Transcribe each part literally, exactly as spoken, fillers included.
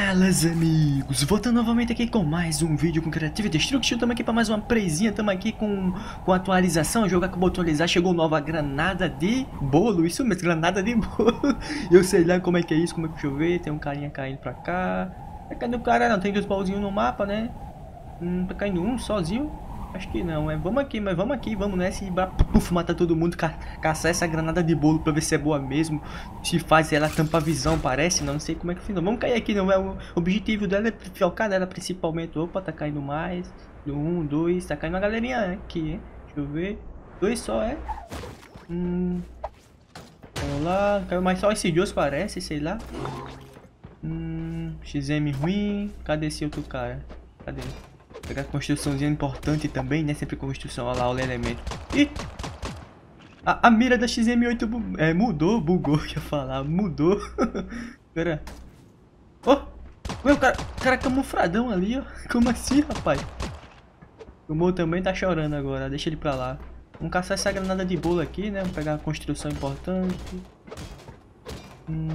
Falas, amigos, voltando novamente aqui com mais um vídeo com Creative Destruction. Estamos aqui para mais uma presinha, estamos aqui com, com atualização, jogar com atualizar, chegou nova granada de bolo, isso mesmo, granada de bolo. Eu sei lá como é que é isso, como é que deixa eu ver, tem um carinha caindo pra cá. Tá caindo o cara, não, tem dois baúzinhos no mapa, né? Hum, tá caindo um sozinho? Acho que não, é. Vamos aqui, mas vamos aqui, vamos nessa e puf, matar todo mundo, ca caçar essa granada de bolo pra ver se é boa mesmo. Se faz ela tampa a visão, parece, não, não sei como é que fica. Vamos cair aqui, não é? O objetivo dela é focar nela principalmente. Opa, tá caindo mais. Um, dois, tá caindo uma galerinha aqui, hein? Deixa eu ver. Dois só, é? Hum. Vamos lá, caiu mais só esses dois, parece, sei lá. Hum. X M ruim. Cadê esse outro cara? Cadê? Pegar construçãozinha importante também, né? Sempre construção, olha lá o elemento. Ih! A, a mira da X M oito bu é, mudou, bugou, que eu ia falar, mudou. Pera. Oh! Ué, o cara, o cara camufradão ali, ó. Como assim, rapaz? O Mo também tá chorando agora, deixa ele pra lá. Vamos caçar essa granada de bolo aqui, né? Vamos pegar a construção importante. Hum.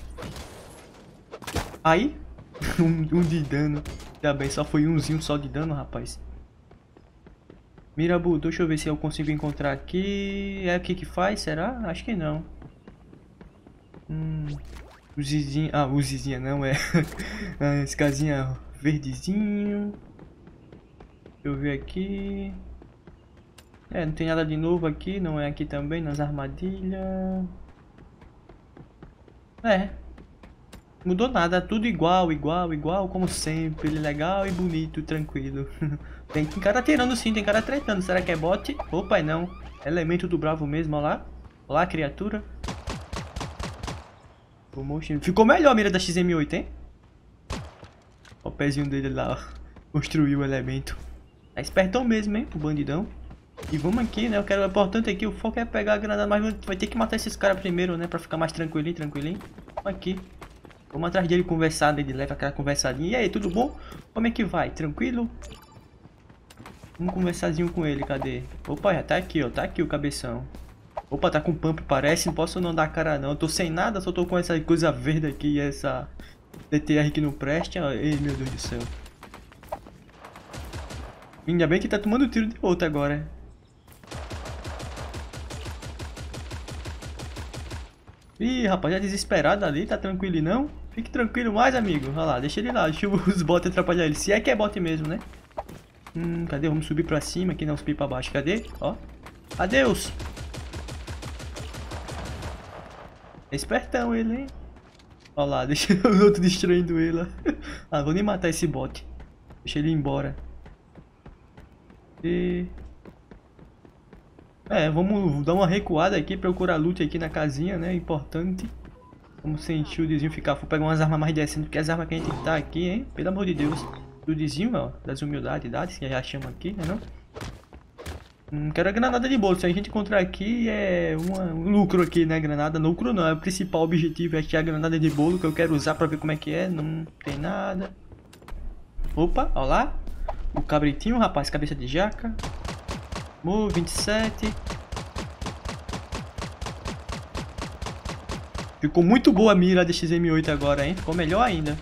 Aí, um, um de dano. Ainda bem, só foi umzinho só de dano, rapaz. Mirabu, deixa eu ver se eu consigo encontrar aqui. É aqui que faz, será? Acho que não. Hum, o Zizinha. Ah, o Zizinha não é. Esse casinha verdezinho. Deixa eu ver aqui. É, não tem nada de novo aqui. Não é aqui também, nas armadilhas. É. Mudou nada, tudo igual, igual, igual, como sempre, legal e bonito, tranquilo. Tem cara atirando sim, tem cara tretando, será que é bot? Opa, não, elemento do bravo mesmo, olha lá. Olha lá, criatura. Ficou melhor a mira da X M oito, hein? Olha o pezinho dele lá, ó. Construiu o elemento. É espertão mesmo, hein, o bandidão. E vamos aqui, né, eu quero, o importante aqui, o foco é pegar a granada, mas vai ter que matar esses caras primeiro, né, pra ficar mais tranquilinho, tranquilinho. Aqui. Vamos atrás dele conversar, ele leva aquela conversadinha. E aí, tudo bom? Como é que vai? Tranquilo? Vamos conversadinho com ele, cadê? Opa, já tá aqui, ó, tá aqui o cabeção. Opa, tá com pump, parece, não posso não dar cara não. Eu tô sem nada, só tô com essa coisa verde aqui e essa D T R que não presta. Ei, meu Deus do céu. Ainda bem que tá tomando tiro de outro agora. Ih, rapaz, já desesperado ali, tá tranquilo não? Fique tranquilo mais, amigo. Olha lá, deixa ele lá, deixa os bots atrapalhar ele. Se é que é bot mesmo, né? Hum, cadê? Vamos subir pra cima aqui, não subir pra baixo. Cadê? Ó. Adeus! Espertão ele, hein? Olha lá, deixa os outros destruindo ele. Ah, vou nem matar esse bot. Deixa ele ir embora. E... É, vamos dar uma recuada aqui, procurar loot aqui na casinha, né? Importante. Vamos sem shieldzinho ficar. Vou pegar umas armas mais decentes, porque as armas que a gente tá aqui, hein? Pelo amor de Deus. Shieldzinho, ó. Das humildades, idades, que já chama aqui, né? Não? Hum, quero a granada de bolo. Se a gente encontrar aqui, é uma, um lucro aqui, né? Granada. Lucro não, é o principal objetivo. É achar a granada de bolo que eu quero usar pra ver como é que é. Não tem nada. Opa, ó lá. O cabritinho, rapaz. Cabeça de jaca. Mo, vinte e sete. Ficou muito boa a mira da X M oito agora, hein? Ficou melhor ainda.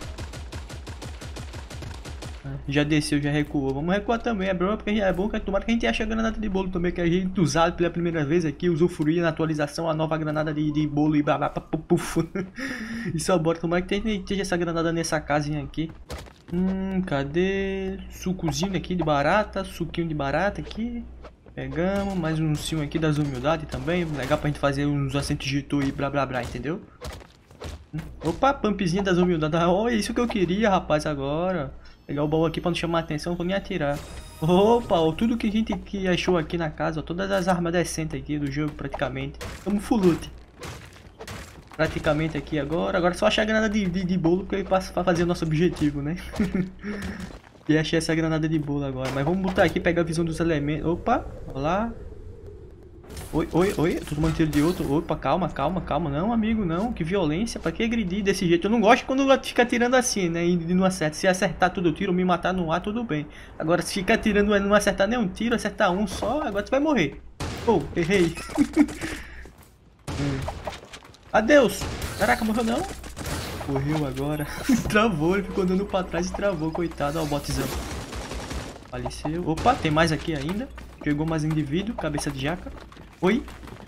Já desceu, já recuou. Vamos recuar também, é bom, porque é bom que tomara que a gente ache a granada de bolo também, que a gente usado pela primeira vez aqui, usufruir na atualização a nova granada de, de bolo e blá blá blá puf. E só bora, tomara que esteja essa granada nessa casinha aqui. Hum, cadê? Sucozinho aqui de barata, suquinho de barata aqui. Pegamos, mais um ursinho aqui das humildades também. Legal pra gente fazer uns assentos de tu e blá blá blá, entendeu? Opa, pumpzinha das humildades. Olha, isso que eu queria, rapaz, agora. Pegar o baú aqui pra não chamar a atenção, vou nem atirar. Opa, ó, tudo que a gente que achou aqui na casa, ó, todas as armas decentes aqui do jogo praticamente. Estamos full loot. Praticamente aqui agora. Agora só achar a granada de, de, de bolo que eu passo pra fazer o nosso objetivo, né? E achei essa granada de bolo agora. Mas vamos botar aqui, pegar a visão dos elementos. Opa, olha lá. Oi, oi, oi. Tô tomando tiro de outro. Opa, calma, calma, calma. Não, amigo, não. Que violência. Pra que agredir desse jeito? Eu não gosto quando fica atirando assim, né? E não acerta. Se acertar todo o tiro, me matar no ar, tudo bem. Agora, se ficar atirando e não acertar nenhum tiro, acertar um só, agora tu vai morrer. Oh, errei. hum. Adeus. Caraca, morreu não? Morreu agora. Travou, ele ficou andando pra trás e travou, coitado. Ó o botzão. Faleceu. Opa, tem mais aqui ainda. Chegou mais indivíduo, cabeça de jaca. Oi.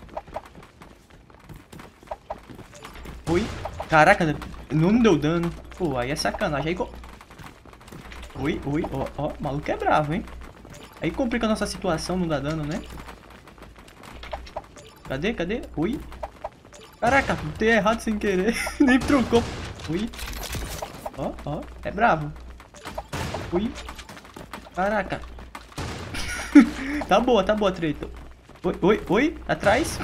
Oi. Caraca, não deu dano. Pô, aí é sacanagem. Aí... Oi, oi, ó, ó, o maluco é bravo, hein? Aí complica a nossa situação, não dá dano, né? Cadê, cadê? Oi. Caraca, botei errado sem querer. Nem trocou. Oi. Ó, ó, é bravo. Oi. Caraca. Tá boa, tá boa, treta. Oi, oi, oi, atrás.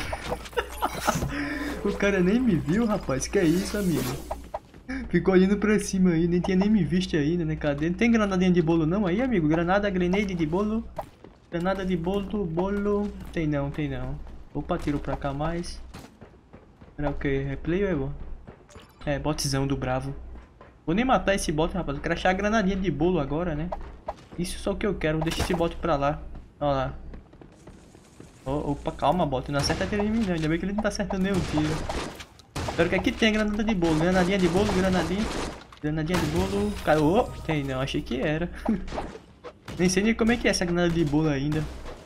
O cara nem me viu, rapaz. Que é isso, amigo? Ficou indo pra cima aí, nem tinha nem me visto ainda, né? Cadê? Não tem granadinha de bolo não aí, amigo? Granada, grenade de bolo. Granada de bolo, bolo. Tem não, tem não. Opa, tiro pra cá mais. Era o que? Replay ou é bom? É, botzão do bravo. Vou nem matar esse bot, rapaz. Eu quero achar a granadinha de bolo agora, né? Isso só o que eu quero. Deixa esse bot pra lá. Olha lá. Oh, opa, calma, bot. Não acerta aquele de mim não. Ainda bem que ele não tá acertando nenhum tiro. Espero que aqui tenha granada de bolo. Granadinha de bolo, granadinha. Granadinha de bolo. Cara, oh, tem não. Achei que era. Nem sei nem como é que é essa granada de bolo ainda.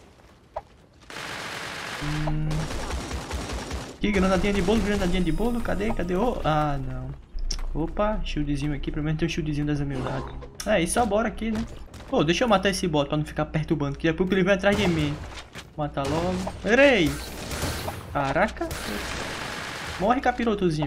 Hum... Aqui, granadinha de bolo, granadinha de bolo. Cadê? Cadê? Oh, ah, não. Opa, shieldzinho aqui. Pelo menos tem um shieldzinho das humildades. É, e só bora aqui, né? Pô, deixa eu matar esse bot pra não ficar perturbando. Que depois que ele vem atrás de mim. Matar logo. Erei! Caraca. Morre, capirotozinho.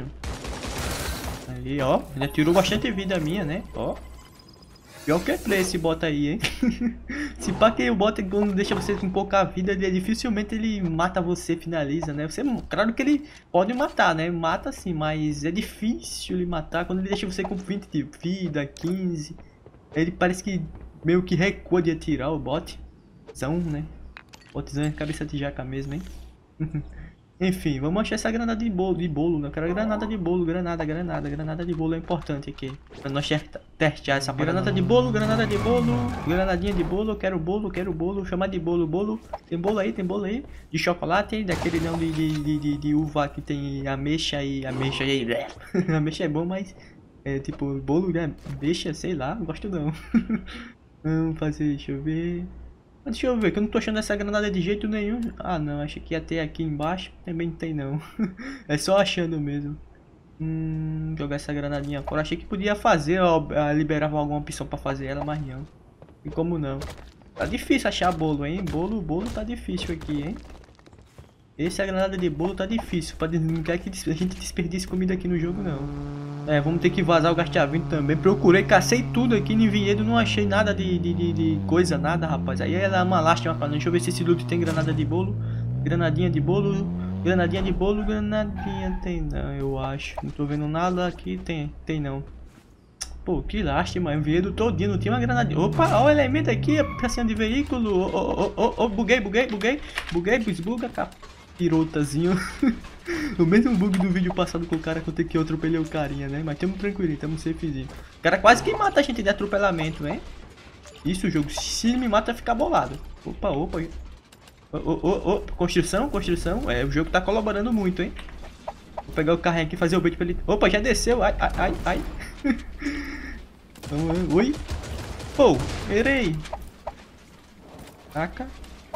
Ali, ó. Já tirou bastante vida minha, né? Ó. Pior que é play esse bot aí, hein? Se pá que o bot quando deixa você com pouca vida, ele, dificilmente ele mata você, finaliza, né? Você, claro que ele pode matar, né? Mata sim, mas é difícil ele matar quando ele deixa você com vinte de vida, quinze. Ele parece que meio que recua de atirar o bot. São, né? Botzão é cabeça de jaca mesmo, hein? Enfim, vamos achar essa granada de bolo, de bolo, né? Eu quero granada de bolo, granada, granada, granada de bolo é importante aqui. Pra nós testear essa parada. Granada de bolo, granada de bolo, granadinha de bolo, eu quero bolo, quero bolo, chamar de bolo, bolo. Tem bolo aí, tem bolo aí. De chocolate, daquele não de, de, de, de, de uva que tem ameixa e ameixa e... ameixa é bom, mas... É tipo, bolo de ameixa, sei lá, não gosto não. Vamos fazer, deixa eu ver... Deixa eu ver, que eu não tô achando essa granada de jeito nenhum. Ah não, achei que ia ter aqui embaixo. Também não tem não. É só achando mesmo. Hum, jogar essa granadinha fora. Achei que podia fazer, ó, liberava alguma opção pra fazer ela, mas não. E como não? Tá difícil achar bolo, hein? Bolo, bolo tá difícil aqui, hein? Esse a granada de bolo tá difícil. Não quer que a gente desperdice comida aqui no jogo, não. É, vamos ter que vazar o gasteamento também. Procurei, cacei tudo aqui no vinhedo. Não achei nada de, de, de, de coisa, nada, rapaz. Aí ela é uma lástima pra nós. Deixa eu ver se esse loot tem granada de bolo. Granadinha de bolo. Granadinha de bolo. Granadinha tem não, eu acho. Não tô vendo nada aqui. Tem, tem não. Pô, que lástima. O vinhedo todinho. Não tinha uma granadinha. Opa, ó o elemento aqui. Pecinha de veículo. Ô, ô, ô, ô, buguei, buguei, buguei. Buguei, busbuga, capirotazinho. O mesmo bug do vídeo passado com o cara que eu tenho que eu atropelei o carinha, né? Mas tamo tranquilinho, tamo safezinho. O cara quase que mata a gente de atropelamento, hein? Isso, o jogo, se ele me mata, vai ficar bolado. Opa, opa. Ô, ô, ô, ô. Construção, construção. É, o jogo tá colaborando muito, hein? Vou pegar o carrinho aqui e fazer o bait pra ele... Opa, já desceu. Ai, ai, ai, ai. Vamos, oi. Pô, errei. Taca.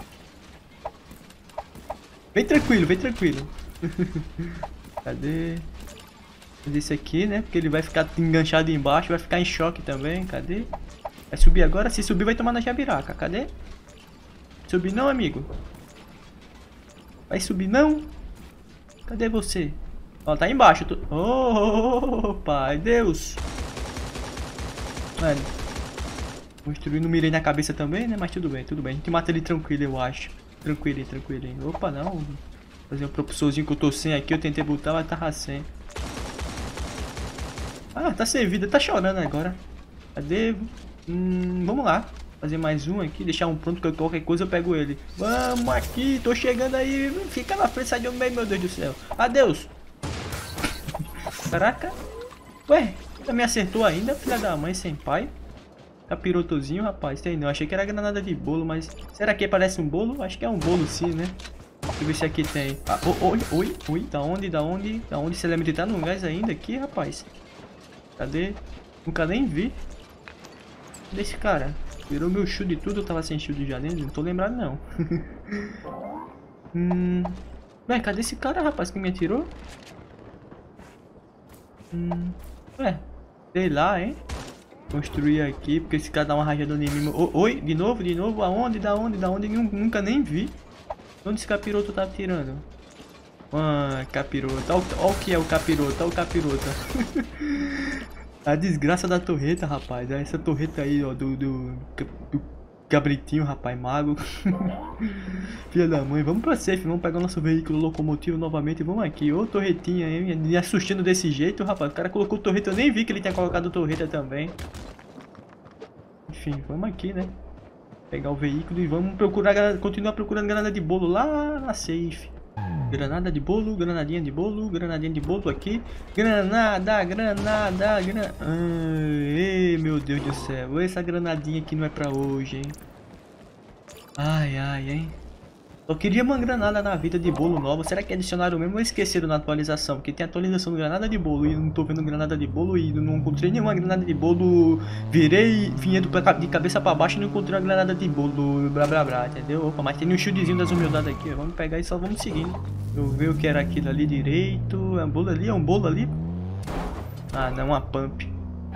Vem tranquilo, vem tranquilo. Cadê? Fazer isso aqui, né? Porque ele vai ficar enganchado embaixo, vai ficar em choque também. Cadê? Vai subir agora? Se subir, vai tomar na jabiraca. Cadê? Subir não, amigo? Vai subir não? Cadê você? Ó, tá embaixo. Tô... Oh, pai Deus! Mano, construir, não mirei na cabeça também, né? Mas tudo bem, tudo bem. A gente mata ele tranquilo, eu acho. Tranquilo, tranquilo. Opa, não. Fazer um propulsorzinho que eu tô sem aqui, eu tentei botar, mas tava sem. Ah, tá sem vida, tá chorando agora. Cadê? Hum, vamos lá. Fazer mais um aqui, deixar um pronto, que qualquer coisa eu pego ele. Vamos aqui, tô chegando aí. Fica na frente, sai de um meio, meu Deus do céu. Adeus. Caraca. Ué, ainda me acertou ainda, filha da mãe, sem pai. Capirotozinho, rapaz. Tem não, achei que era granada de bolo, mas... Será que parece um bolo? Acho que é um bolo sim, né? Deixa eu ver se aqui tem. Ah, oi, oi, oi. Da onde, da onde? Da onde? Esse elemento tá no gás ainda aqui, rapaz? Cadê? Nunca nem vi. Cadê esse cara? Virou meu shield e tudo, eu tava sem shield já dentro, não tô lembrado não. hum... Ué, cadê esse cara, rapaz, que me atirou? Hum... Ué, sei lá, hein? Construir aqui, porque esse cara dá uma rajada em mim. O, oi, de novo, de novo, aonde, da onde, da onde, nunca nem vi. Onde esse capiroto tá atirando? Ah, capiroto, olha o que é o capiroto, olha o capiroto. A desgraça da torreta, rapaz. Essa torreta aí, ó, do, do, do cabritinho, rapaz, mago. Filha da mãe. Vamos pra safe, vamos pegar o nosso veículo locomotivo novamente e vamos aqui. Ô, torretinha, hein? Me assustando desse jeito, rapaz. O cara colocou torreta, eu nem vi que ele tinha colocado torreta também. Enfim, vamos aqui, né? Pegar o veículo e vamos procurar, continuar procurando granada de bolo lá na safe. Granada de bolo, granadinha de bolo, granadinha de bolo aqui. Granada, granada, granada. Ai, meu Deus do céu. Essa granadinha aqui não é pra hoje, hein. Ai, ai, hein. Só queria uma granada na vida de bolo nova. Será que adicionaram mesmo ou esqueceram na atualização? Porque tem atualização de granada de bolo e não tô vendo granada de bolo e não encontrei nenhuma granada de bolo. Virei vinhedo de cabeça pra baixo e não encontrei uma granada de bolo. Blá blá blá, entendeu? Opa, mas tem um shieldzinho das humildades aqui. Vamos pegar e só vamos seguindo. Deixa eu ver o que era aquilo ali direito. É um bolo ali? É um bolo ali? Ah, não, uma pump.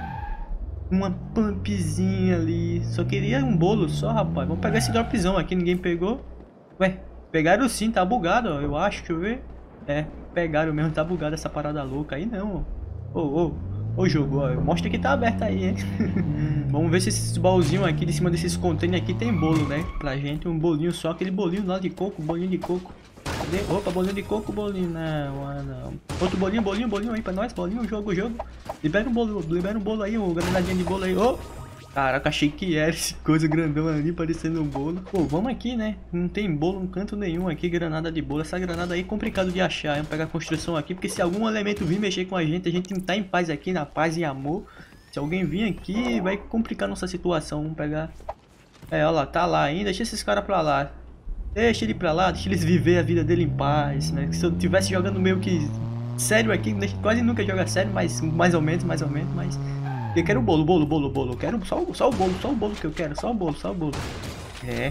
Uma pumpzinha ali. Só queria um bolo só, rapaz. Vamos pegar esse dropzão aqui, ninguém pegou. Ué, pegaram sim, tá bugado, ó, eu acho, deixa eu ver. É, pegaram mesmo, tá bugado essa parada louca aí não. Ô, ô, ô jogo, ó, mostra que tá aberto aí, hein. Vamos ver se esses baúzinhos aqui, de cima desses containers aqui tem bolo, né. Pra gente, um bolinho só, aquele bolinho lá de coco, bolinho de coco. Cadê? Opa, bolinho de coco, bolinho, não, ah, não. Outro bolinho, bolinho, bolinho aí pra nós, bolinho, jogo, jogo. Libera um bolo, libera um bolo aí, um granadinha de bolo aí, ô. Caraca, achei que era esse coisa grandão ali, parecendo um bolo. Pô, vamos aqui, né? Não tem bolo em canto nenhum aqui, granada de bolo. Essa granada aí é complicado de achar. Vamos pegar a construção aqui, porque se algum elemento vir mexer com a gente, a gente tá em paz aqui, na paz e amor. Se alguém vir aqui, vai complicar nossa situação. Vamos pegar... É, olha lá, tá lá ainda. Deixa esses caras pra lá. Deixa ele pra lá, deixa eles viver a vida dele em paz, né? Se eu tivesse jogando meio que sério aqui, quase nunca joga sério, mas mais ou menos, mais ou menos, mas... Eu quero o bolo, bolo, bolo, bolo. Eu quero só, só o bolo, só o bolo que eu quero. Só o bolo, só o bolo. É.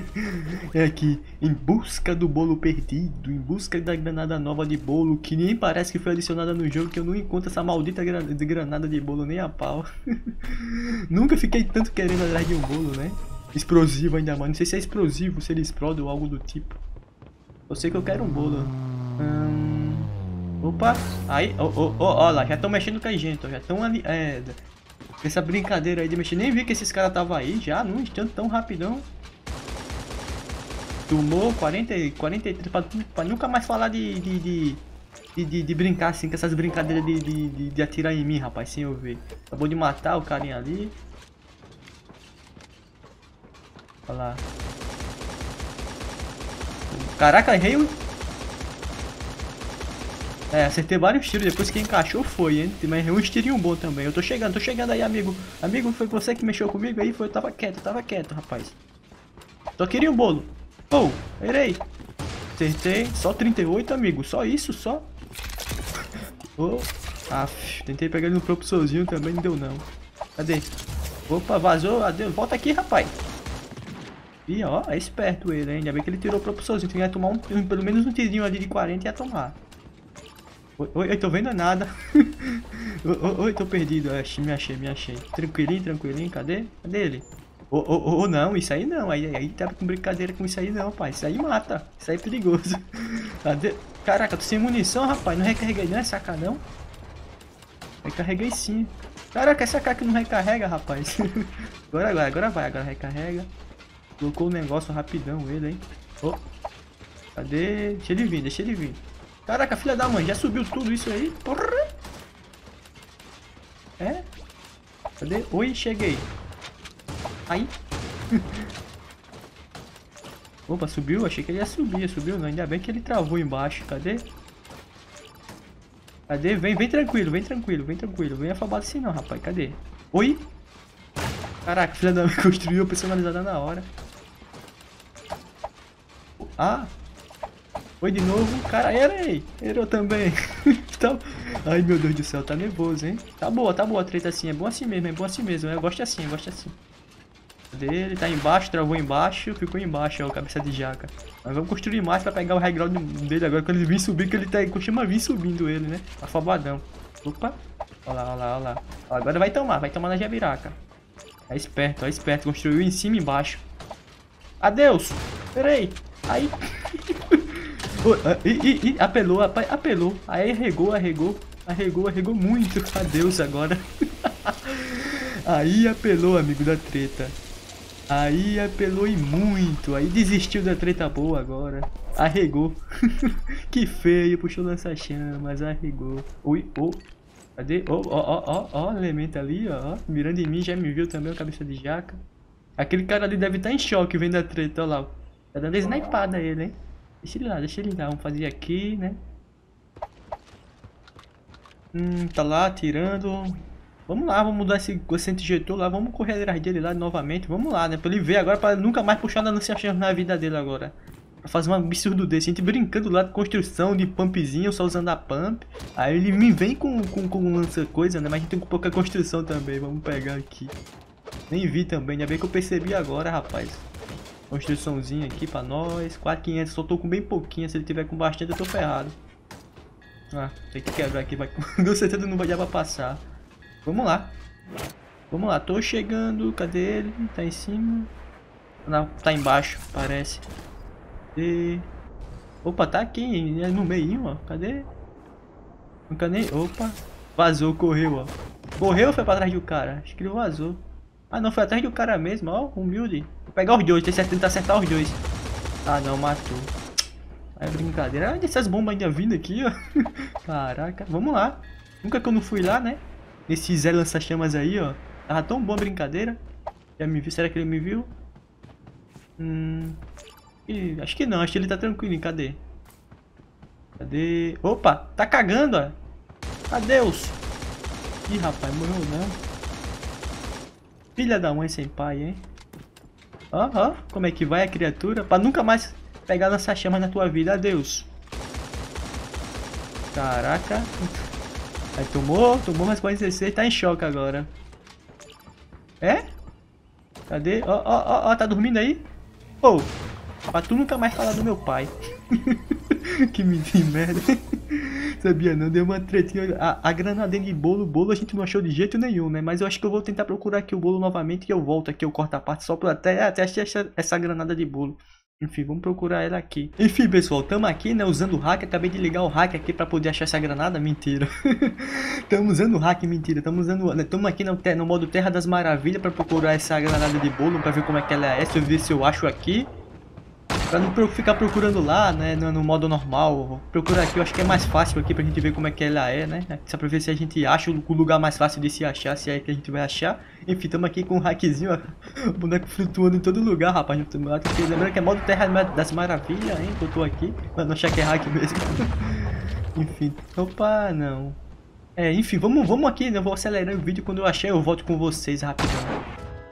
É aqui. Em busca do bolo perdido. Em busca da granada nova de bolo. Que nem parece que foi adicionada no jogo. Que eu não encontro essa maldita granada de bolo nem a pau. Nunca fiquei tanto querendo atrás de um bolo, né? Explosivo ainda mais. Não sei se é explosivo, se ele explode ou algo do tipo. Eu sei que eu quero um bolo. Hum... Opa. Aí, ó, ó, ó, ó lá. Já estão mexendo com a gente, ó. Já estão ali. É... Essa brincadeira aí de mexer. Nem vi que esses caras estavam aí já, num instante tão rapidão. Tomou quarenta, quarenta e três. Pra, pra nunca mais falar de de, de, de, de, de brincar assim, com essas brincadeiras de, de, de, de atirar em mim, rapaz, sem eu ver. Acabou de matar o carinha ali. Olha lá. Caraca, errei o... É, acertei vários tiros, depois que encaixou foi, hein? Mas um tirinho bom também. Eu tô chegando, tô chegando aí, amigo. Amigo, foi você que mexeu comigo aí? Foi, eu tava quieto, eu tava quieto, rapaz. Só queria um bolo. Oh, errei. Acertei, só trinta e oito, amigo. Só isso, só. Oh, af, tentei pegar ele no propulsorzinho também, não deu não. Cadê? Opa, vazou, adeus. Volta aqui, rapaz. Ih, ó, é esperto ele, hein? Ainda bem que ele tirou o propulsorzinho. Tem que tomar um, pelo menos um tirinho ali de quarenta e ia tomar. Oi, eu tô vendo nada. Oi, oi, tô perdido. Me achei, me achei. Tranquilinho, tranquilinho. Cadê? Cadê ele? Ô, ô, ô, não, isso aí não. Aí, aí tá com brincadeira com isso aí não, pai. Isso aí mata. Isso aí é perigoso. Cadê? Caraca, tô sem munição, rapaz. Não recarreguei não, é sacadão? Recarreguei sim. Caraca, essa cara que não recarrega, rapaz. Agora, agora, agora vai, agora recarrega. Colocou o negócio rapidão ele, hein. Oh. Cadê? Deixa ele vir, deixa ele vir. Caraca, filha da mãe, já subiu tudo isso aí? Porra! É? Cadê? Oi, cheguei. Aí. Opa, subiu? Achei que ele ia subir, subiu não. Ainda bem que ele travou embaixo. Cadê? Cadê? Vem, vem tranquilo, vem tranquilo, vem tranquilo. Vem afobado assim não, rapaz. Cadê? Oi? Caraca, filha da mãe construiu personalizada na hora. Ah! Foi de novo. Cara, errei. Errou também. Tá... Ai, meu Deus do céu. Tá nervoso, hein? Tá boa, tá boa a treta assim. É bom assim mesmo, é bom assim mesmo. Eu gosto assim, eu gosto assim. Dele, tá embaixo, travou embaixo. Ficou embaixo, ó, cabeça de jaca. Mas vamos construir mais pra pegar o high ground dele agora. Quando ele vir subir, que ele tá... Costuma vir subindo ele, né? Afobadão. Opa. Olha lá, olha lá, olha lá. Agora vai tomar, vai tomar na jabiraca. É esperto, é esperto. Construiu em cima e embaixo. Adeus. Peraí. Aí. Oh, ih, ih, apelou, apelou. Aí arregou, arregou. Arregou, arregou muito. Adeus agora. Aí apelou, amigo da treta. Aí apelou e muito. Aí desistiu da treta boa agora. Arregou. Que feio, puxou lança-chamas, arregou. Ui, oh. Cadê? Ó, ó, ó, ó, elemento ali, ó. Mirando em mim, já me viu também, o cabeça de jaca. Aquele cara ali deve estar em choque vendo a treta, ó lá. Tá dando snipada ele, hein? Deixa ele lá, deixa ele lá. Vamos fazer aqui, né? Hum, tá lá, atirando. Vamos lá, vamos mudar esse coeficiente injetor lá. Vamos correr atrás dele lá novamente. Vamos lá, né? Pra ele ver agora, pra nunca mais puxar na lança-chamas na vida dele agora. Pra fazer um absurdo desse. A gente brincando lá de construção, de pumpzinho, só usando a pump. Aí ele me vem com, com, com lança coisa, né? Mas a gente tem pouca construção também. Vamos pegar aqui. Nem vi também, ainda bem que eu percebi agora, rapaz. Construçãozinha aqui pra nós. quatro mil e quinhentos, só tô com bem pouquinho. Se ele tiver com bastante, eu tô ferrado. Ah, tem que quebrar aqui. Vai... Com certeza não vai dar pra passar. Vamos lá. Vamos lá, tô chegando. Cadê ele? Tá em cima. Não, tá embaixo, parece. E... Opa, tá aqui no meio, ó. Cadê? Nunca nem... Opa. Vazou, correu, ó. Correu ou foi pra trás do cara? Acho que ele vazou. Ah, não, foi atrás do cara mesmo, ó. Humilde. Vou pegar os dois, tentar acertar os dois. Ah, não, matou. É brincadeira. Ah, dessas bombas ainda vindo aqui, ó. Caraca, vamos lá. Nunca que eu não fui lá, né? Nesse Zé lança-chamas aí, ó. Tava tão bom a brincadeira. Já me viu? Será que ele me viu? Hum... Ih, acho que não, acho que ele tá tranquilo. Cadê? Cadê? Opa, tá cagando, ó. Adeus. Ih, rapaz, morreu não. Filha da mãe sem pai, hein? Ó, ó, como é que vai a criatura? Pra nunca mais pegar lança-chamas na tua vida. Adeus. Caraca. Aí tomou, tomou mais quarenta e seis, tá em choque agora. É? Cadê? Ó, ó, ó, ó, tá dormindo aí? Pô, pra tu nunca mais falar do meu pai. Que merda. Sabia não, deu uma tretinha. A, a granadinha de bolo, bolo a gente não achou de jeito nenhum, né? Mas eu acho que eu vou tentar procurar aqui o bolo novamente e eu volto aqui, eu corto a parte só pra até, até achar essa, essa granada de bolo. Enfim, vamos procurar ela aqui. Enfim, pessoal, tamo aqui, né, usando o hack. Acabei de ligar o hack aqui pra poder achar essa granada. Mentira. Tamo usando o hack, mentira. Tamo usando... Né, tamo aqui no, no modo Terra das Maravilhas pra procurar essa granada de bolo, pra ver como é que ela é. Se eu ver se eu acho aqui. Pra não ficar procurando lá, né, no, no modo normal. Vou procurar aqui, eu acho que é mais fácil aqui pra gente ver como é que ela é, né. Só pra ver se a gente acha o lugar mais fácil de se achar, se é que a gente vai achar. Enfim, estamos aqui com um hackzinho, ó. O boneco flutuando em todo lugar, rapaz. Lembrando que é modo Terra das Maravilhas, hein, que eu tô aqui. Pra não achar que é hack mesmo. Enfim, opa, não. É, enfim, vamos, vamos aqui, né, eu vou acelerando o vídeo. Quando eu achar, eu volto com vocês rapidão.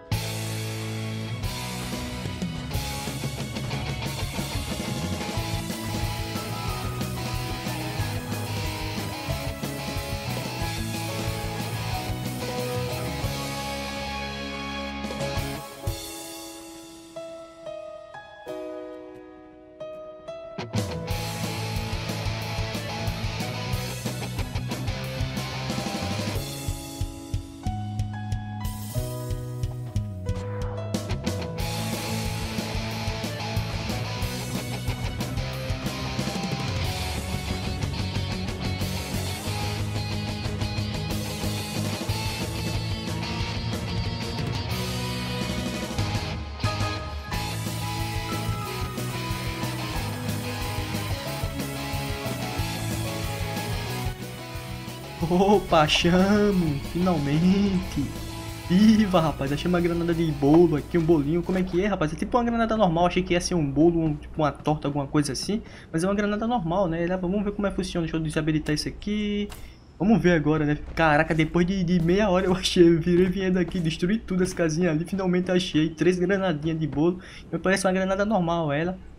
Opa, chamo! Finalmente! Viva, rapaz! Achei uma granada de bolo aqui, um bolinho. Como é que é, rapaz? É tipo uma granada normal. Achei que ia ser um bolo, um, tipo uma torta, alguma coisa assim. Mas é uma granada normal, né? Vamos ver como é que funciona. Deixa eu desabilitar isso aqui. Vamos ver agora, né? Caraca, depois de, de meia hora eu achei. Eu virei vindo aqui, destruí tudo as casinhas ali. Finalmente achei três granadinhas de bolo. Me parece uma granada normal, ela.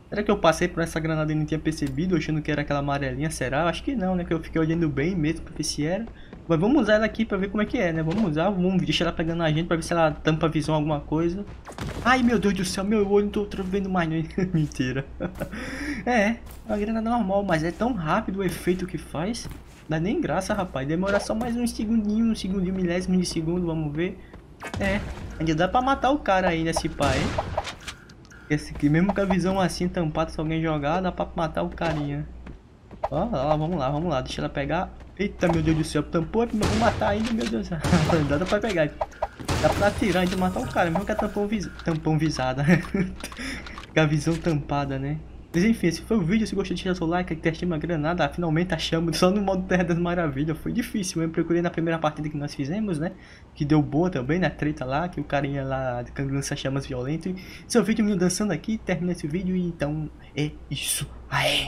Será que eu passei por essa granada e não tinha percebido, achando que era aquela amarelinha? Será? Acho que não, né? Que eu fiquei olhando bem mesmo pra ver se era. Mas vamos usar ela aqui pra ver como é que é, né? Vamos usar, vamos deixar ela pegando a gente pra ver se ela tampa a visão alguma coisa. Ai, meu Deus do céu, meu olho não tô, tô vendo mais, né? Mentira. É, é uma granada normal, mas é tão rápido o efeito que faz. Dá nem graça, rapaz. Demora só mais uns segundinhos, um segundinho, milésimo de segundo, vamos ver. É, ainda dá pra matar o cara aí nesse pai, hein? Esse aqui, mesmo com a visão assim tampada, se alguém jogar, dá pra matar o carinha. Ó, ó, vamos lá, vamos lá, deixa ela pegar. Eita, meu Deus do céu, tampou, eu vou matar ainda, meu Deus do céu. Dá pra pegar. Dá pra atirar e matar o cara, mesmo com a tampão, vis... tampão visada. Com a visão tampada, né? Mas enfim, esse foi o vídeo. Se gostou, deixa seu like, testei uma granada. Ah, finalmente achamos só no modo Terra das Maravilhas. Foi difícil, eu procurei na primeira partida que nós fizemos, né? Que deu boa também, na treta lá, que o carinha lá lança-chamas violento. Esse é o vídeo menino dançando aqui, termina esse vídeo e então é isso. Aê!